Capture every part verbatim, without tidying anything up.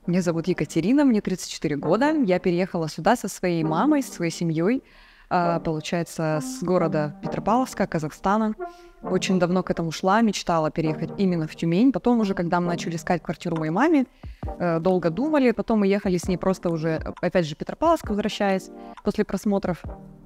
Меня зовут Екатерина, мне тридцать четыре года. Я переехала сюда со своей мамой, со своей семьей, а, получается, с города Петропавловска, Казахстана. Очень давно к этому шла, мечтала переехать именно в Тюмень. Потом уже, когда мы начали искать квартиру моей маме, э, долго думали. Потом мы ехали с ней просто уже, опять же, в Петропавловск, возвращаясь после просмотров.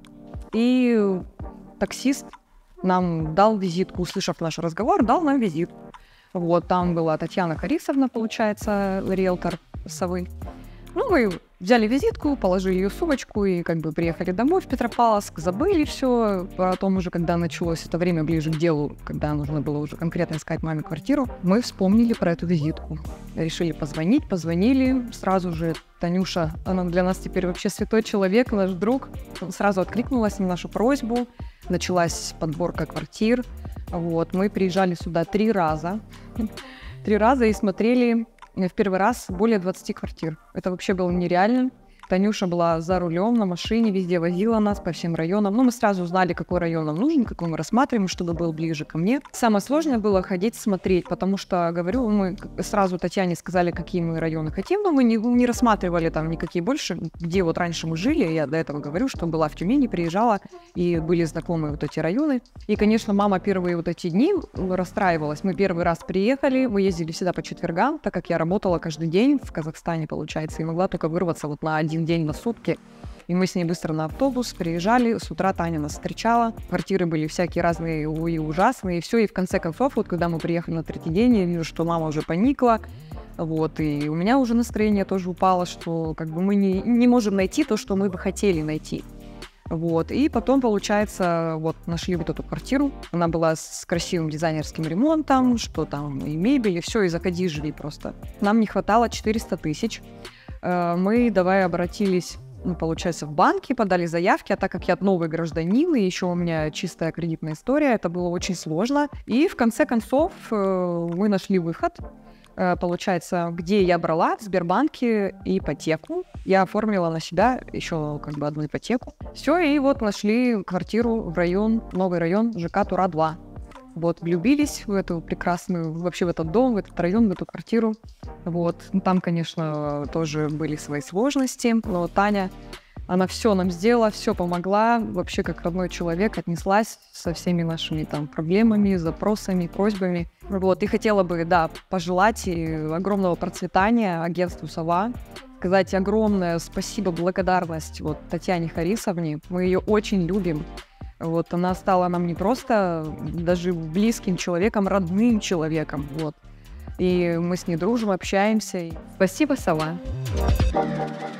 И таксист нам дал визитку, услышав наш разговор, дал нам визитку. Вот, там была Татьяна Харисовна, получается, риэлтор совы. Ну, мы взяли визитку, положили ее в сумочку и как бы приехали домой в Петропавловск, забыли все. Потом уже, когда началось это время ближе к делу, когда нужно было уже конкретно искать маме квартиру, мы вспомнили про эту визитку. Решили позвонить, позвонили. Сразу же Танюша, она для нас теперь вообще святой человек, наш друг, сразу откликнулась на нашу просьбу. Началась подборка квартир. Вот, мы приезжали сюда три раза. Три раза и смотрели в первый раз более двадцати квартир. Это вообще было нереально. Танюша была за рулем, на машине, везде возила нас по всем районам. Ну, мы сразу знали, какой район нам нужен, какой мы рассматриваем, чтобы был ближе ко мне. Самое сложное было ходить смотреть, потому что, говорю, мы сразу Татьяне сказали, какие мы районы хотим, но мы не, не рассматривали там никакие больше, где вот раньше мы жили. Я до этого говорю, что была в Тюмени, приезжала, и были знакомые вот эти районы. И, конечно, мама первые вот эти дни расстраивалась. Мы первый раз приехали, мы ездили всегда по четвергам, так как я работала каждый день в Казахстане, получается, и могла только вырваться вот на один день на сутки. И мы с ней быстро на автобус приезжали. С утра Таня нас встречала. Квартиры были всякие разные и ужасные. И все. И в конце концов, вот когда мы приехали на третий день, я вижу, что мама уже поникла. Вот. И у меня уже настроение тоже упало, что как бы мы не, не можем найти то, что мы бы хотели найти. Вот. И потом, получается, вот нашли вот эту квартиру. Она была с красивым дизайнерским ремонтом, что там и мебель, и все, и закодижили просто. Нам не хватало четыреста тысяч. Мы давай обратились, ну, получается, в банки, подали заявки, а так как я новый гражданин, и еще у меня чистая кредитная история, это было очень сложно. И в конце концов мы нашли выход, получается, где я брала в Сбербанке ипотеку. Я оформила на себя еще как бы одну ипотеку. Все, и вот нашли квартиру в район, новый район ЖК Тура два. Вот, влюбились в эту прекрасную, вообще в этот дом, в этот район, в эту квартиру. Вот, там, конечно, тоже были свои сложности, но Таня, она все нам сделала, все помогла, вообще как родной человек отнеслась со всеми нашими там проблемами, запросами, просьбами. Вот, и хотела бы, да, пожелать огромного процветания агентству «Сова», сказать огромное спасибо, благодарность вот Татьяне Харисовне, мы ее очень любим. Вот, она стала нам не просто даже близким человеком, родным человеком, вот. И мы с ней дружим, общаемся. Спасибо, Сова.